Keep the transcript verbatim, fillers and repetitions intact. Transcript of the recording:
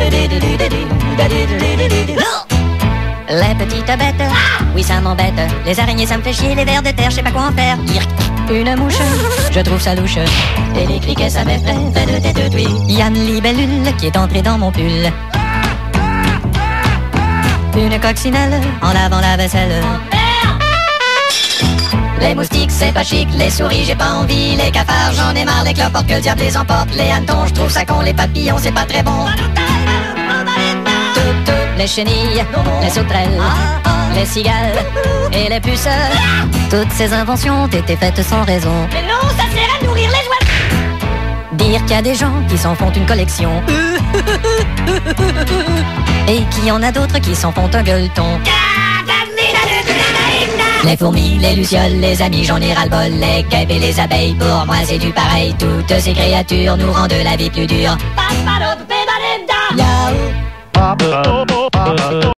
Les petites bêtes, oui ça m'embête. Les araignées ça me fait chier, les vers de terre, je sais pas quoi en faire. Une mouche, je trouve ça louche. Et les criquets ça m'effraie, fait de tête de tuile. Y'a une libellule qui est entrée dans mon pull. Une coccinelle en lavant la vaisselle. Les moustiques c'est pas chic, les souris j'ai pas envie. Les cafards j'en ai marre, les cloportes que le diable les emporte. Les hannetons je trouve ça con, les papillons c'est pas très bon. Toutes, toutes les chenilles, les sauterelles, les cigales et les puces. Toutes ces inventions ont été faites sans raison. Mais non, ça sert à nourrir les oiseaux. Dire qu'il y a des gens qui s'en font une collection et qu'il y en a d'autres qui s'en font un gueuleton. Les fourmis, les lucioles, les amis, j'en ai ras-le-bol. Les guêpes et les abeilles, pour moi c'est du pareil. Toutes ces créatures nous rendent la vie plus dure. Yahoo!